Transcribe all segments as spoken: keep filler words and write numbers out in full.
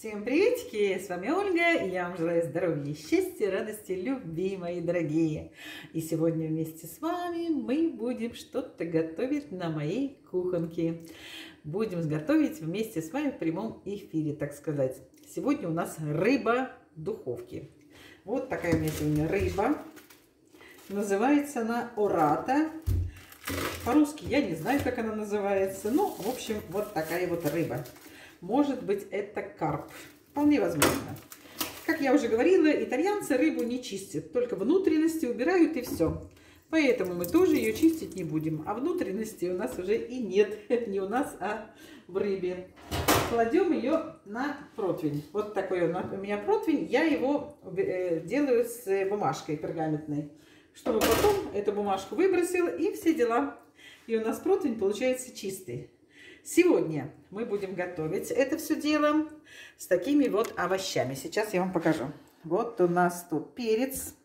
Всем приветики, с вами Ольга, и я вам желаю здоровья, счастья, радости, любви, мои дорогие. И сегодня вместе с вами мы будем что-то готовить на моей кухонке. Будем готовить вместе с вами в прямом эфире, так сказать. Сегодня у нас рыба в духовке. Вот такая у меня сегодня рыба. Называется она ората. По-русски я не знаю, как она называется. Ну, в общем, вот такая вот рыба. Может быть, это карп. Вполне возможно. Как я уже говорила, итальянцы рыбу не чистят. Только внутренности убирают и все. Поэтому мы тоже ее чистить не будем. А внутренности у нас уже и нет. Не у нас, а в рыбе. Кладем ее на противень. Вот такой у меня противень. Я его делаю с бумажкой пергаментной. Чтобы потом эту бумажку выбросил и все дела. И у нас противень получается чистый. Сегодня мы будем готовить это все дело с такими вот овощами. Сейчас я вам покажу. Вот у нас тут перец,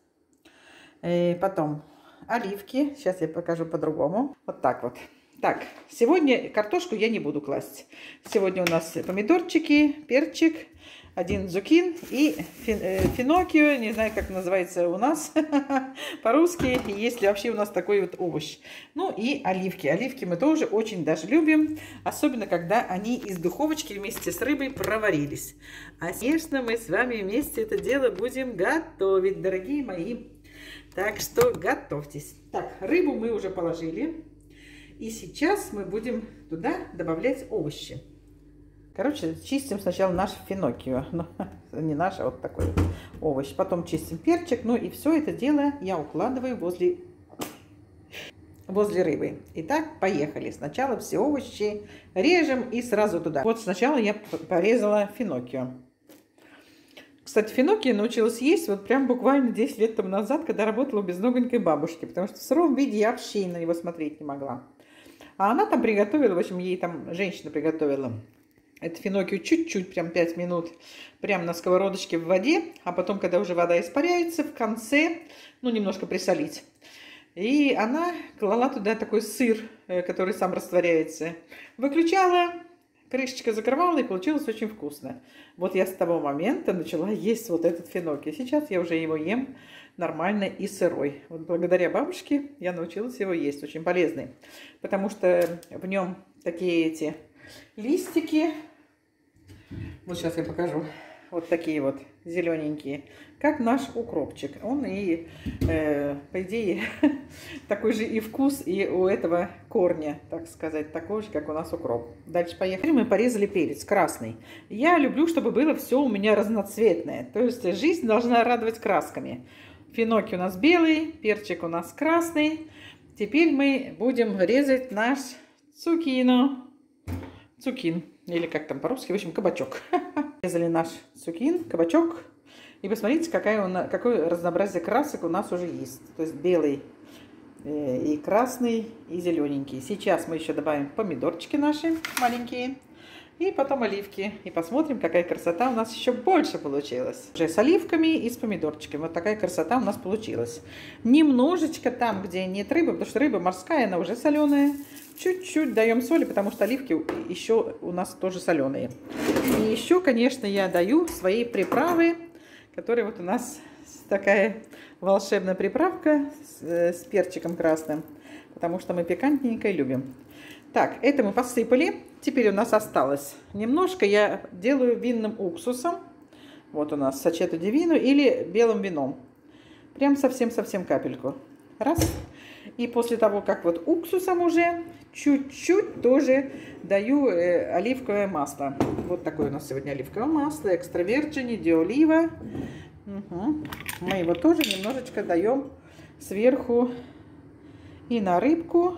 и потом оливки. Сейчас я покажу по-другому. Вот так вот. Так, сегодня картошку я не буду класть. Сегодня у нас помидорчики, перчик, один зукин и финоккио, не знаю, как называется у нас по-русски, есть ли вообще у нас такой вот овощ. Ну и оливки. Оливки мы тоже очень даже любим, особенно когда они из духовочки вместе с рыбой проварились. А, конечно, мы с вами вместе это дело будем готовить, дорогие мои. Так что готовьтесь. Так, рыбу мы уже положили. И сейчас мы будем туда добавлять овощи. Короче, чистим сначала наш финоккио. Ну, не наш, а вот такой вот овощ. Потом чистим перчик. Ну и все это дело я укладываю возле, возле рыбы. Итак, поехали. Сначала все овощи режем и сразу туда. Вот сначала я порезала финоккио. Кстати, финоккио научилась есть вот прям буквально десять лет тому назад, когда работала у безногонькой бабушки. Потому что в сыром виде я вообще на него смотреть не могла. А она там приготовила, в общем, ей там женщина приготовила это финоккио чуть-чуть, прям пять минут, прям на сковородочке в воде. А потом, когда уже вода испаряется, в конце, ну, немножко присолить. И она клала туда такой сыр, который сам растворяется. Выключала, крышечка закрывала, и получилось очень вкусно. Вот я с того момента начала есть вот этот финоккио. Сейчас я уже его ем нормально и сырой. Вот благодаря бабушке я научилась его есть. Очень полезный. Потому что в нем такие эти листики. Вот сейчас я покажу. Вот такие вот зелененькие. Как наш укропчик. Он и, э, по идее, такой же и вкус, и у этого корня, так сказать, такой же, как у нас укроп. Дальше поехали. Мы порезали перец красный. Я люблю, чтобы было все у меня разноцветное. То есть жизнь должна радовать красками. Финоккио у нас белый, перчик у нас красный. Теперь мы будем резать наш цукино. Цукин. Или как там по-русски, в общем, кабачок. Резали наш цукин, кабачок. И посмотрите, какая у нас, какое разнообразие красок у нас уже есть. То есть белый, э, и красный, и зелененький. Сейчас мы еще добавим помидорчики наши маленькие. И потом оливки. И посмотрим, какая красота у нас еще больше получилась. Уже с оливками и с помидорчиками. Вот такая красота у нас получилась. Немножечко там, где нет рыбы, потому что рыба морская, она уже соленая. Чуть-чуть даем соли, потому что оливки еще у нас тоже соленые. И еще, конечно, я даю свои приправы, которые вот у нас такая волшебная приправка с, с перчиком красным. Потому что мы пикантненько любим. Так, это мы посыпали. Теперь у нас осталось немножко. Я делаю винным уксусом. Вот у нас сачетто ди вино или белым вином. Прям совсем-совсем капельку. Раз. И после того, как вот уксусом уже, чуть-чуть тоже даю э, оливковое масло. Вот такое у нас сегодня оливковое масло. Экстра вирджини ди олива. Угу. Мы его тоже немножечко даем сверху и на рыбку.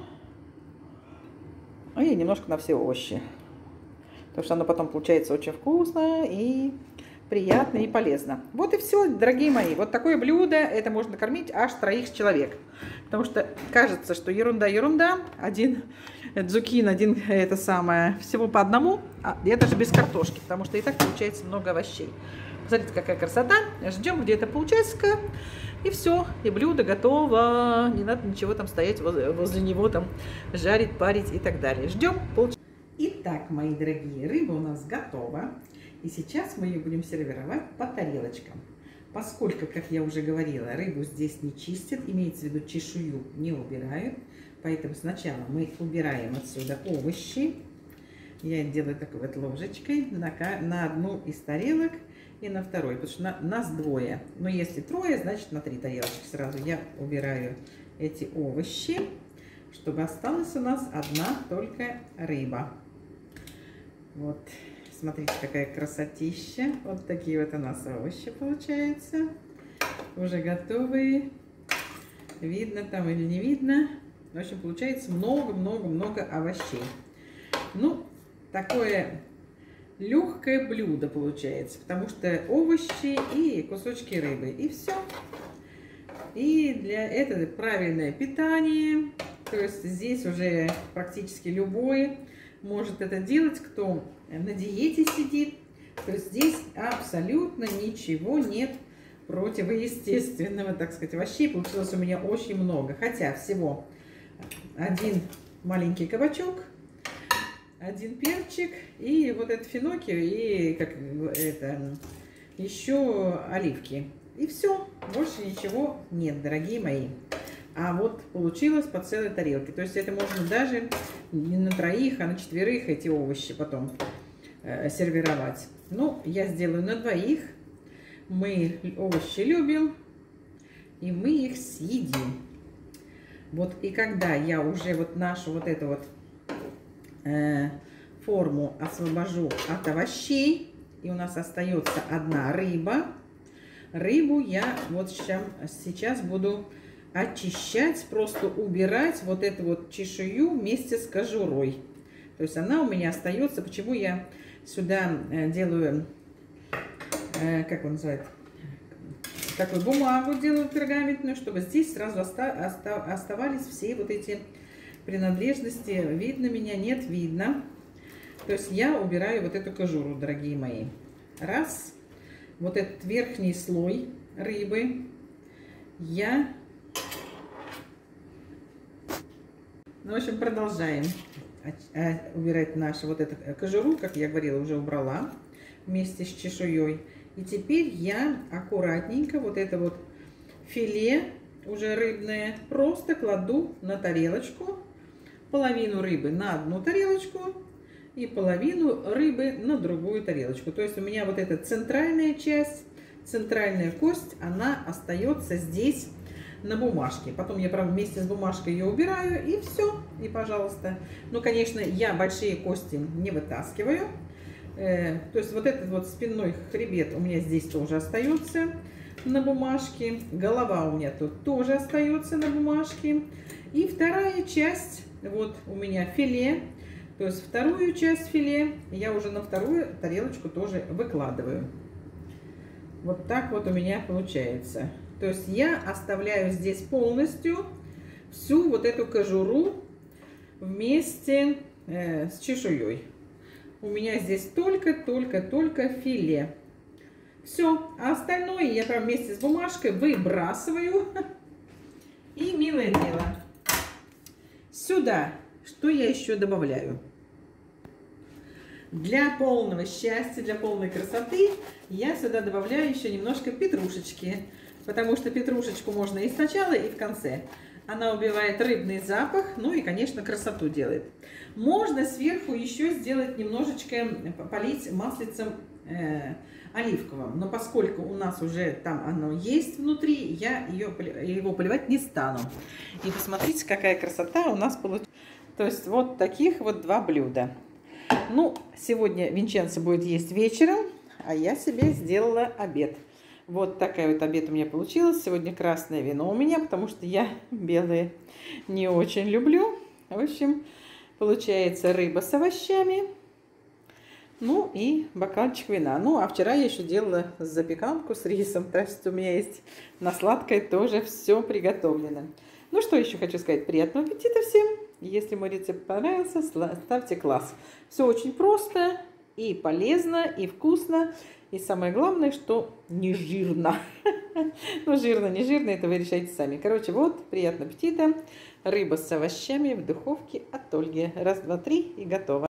И немножко на все овощи. Потому что оно потом получается очень вкусно и приятно и полезно. Вот и все, дорогие мои. Вот такое блюдо, это можно кормить аж троих человек. Потому что кажется, что ерунда-ерунда. Один цукин, один это самое, всего по одному. А я даже без картошки, потому что и так получается много овощей. Смотрите, какая красота. Ждем где-то полчасика. И все, и блюдо готово. Не надо ничего там стоять возле, возле него, там жарить, парить и так далее. Ждем полчаса. Итак, мои дорогие, рыба у нас готова. И сейчас мы ее будем сервировать по тарелочкам. Поскольку, как я уже говорила, рыбу здесь не чистят, имеется в виду чешую не убирают. Поэтому сначала мы убираем отсюда овощи. Я делаю такой вот ложечкой на, на одну из тарелок и на второй, потому что на, нас двое. Но если трое, значит на три тарелочки сразу я убираю эти овощи, чтобы осталась у нас одна только рыба. Вот. Смотрите, какая красотища. Вот такие вот у нас овощи получаются. Уже готовые. Видно там или не видно. В общем, получается много-много-много овощей. Ну, такое легкое блюдо получается. Потому что овощи и кусочки рыбы. И все. И для этого правильное питание. То есть здесь уже практически любой может это делать, кто на диете сидит. То есть здесь абсолютно ничего нет противоестественного, так сказать. Овощей получилось у меня очень много. Хотя всего один маленький кабачок, один перчик и вот это финоккио и как это еще оливки. И все, больше ничего нет, дорогие мои. А вот получилось по целой тарелке. То есть это можно даже не на троих, а на четверых эти овощи потом э, сервировать. Ну, я сделаю на двоих. Мы овощи любим, и мы их съедим. Вот и когда я уже вот нашу вот эту вот э, форму освобожу от овощей, и у нас остается одна рыба, рыбу я вот сейчас, сейчас буду очищать, просто убирать вот эту вот чешую вместе с кожурой. То есть она у меня остается. Почему я сюда делаю, как он называет, такую бумагу делаю пергаментную, чтобы здесь сразу оставались все вот эти принадлежности. Видно меня? Нет, видно. То есть я убираю вот эту кожуру, дорогие мои. Раз. Вот этот верхний слой рыбы я... Ну, в общем, продолжаем убирать нашу вот эту кожуру, как я говорила, уже убрала вместе с чешуей. И теперь я аккуратненько вот это вот филе уже рыбное просто кладу на тарелочку. Половину рыбы на одну тарелочку и половину рыбы на другую тарелочку. То есть у меня вот эта центральная часть, центральная кость, она остается здесь на бумажке. Потом я, правда, вместе с бумажкой ее убираю, и все, и пожалуйста. Ну, конечно, я большие кости не вытаскиваю. Э, то есть вот этот вот спинной хребет у меня здесь тоже остается на бумажке. Голова у меня тут тоже остается на бумажке. И вторая часть, вот у меня филе. То есть вторую часть филе я уже на вторую тарелочку тоже выкладываю. Вот так вот у меня получается. То есть я оставляю здесь полностью всю вот эту кожуру вместе э, с чешуей. У меня здесь только-только-только филе. Все, а остальное я прям вместе с бумажкой выбрасываю. И, милое дело, сюда что я еще добавляю? Для полного счастья, для полной красоты я сюда добавляю еще немножко петрушечки. Потому что петрушечку можно и сначала, и в конце. Она убивает рыбный запах, ну и, конечно, красоту делает. Можно сверху еще сделать немножечко, полить маслицем э, оливковым. Но поскольку у нас уже там оно есть внутри, я ее, его поливать не стану. И посмотрите, какая красота у нас получилась. То есть вот таких вот два блюда. Ну, сегодня Винченцо будет есть вечером, а я себе сделала обед. Вот такая вот обед у меня получилась. Сегодня красное вино у меня, потому что я белые не очень люблю. В общем, получается рыба с овощами. Ну и бокальчик вина. Ну, а вчера я еще делала запеканку с рисом. Так что у меня есть на сладкое тоже все приготовлено. Ну, что еще хочу сказать. Приятного аппетита всем. Если мой рецепт понравился, ставьте класс. Все очень просто и полезно, и вкусно. И самое главное, что не жирно. Ну, жирно, не жирно, это вы решайте сами. Короче, вот, приятного аппетита. Рыба с овощами в духовке от Ольги. Раз, два, три и готово.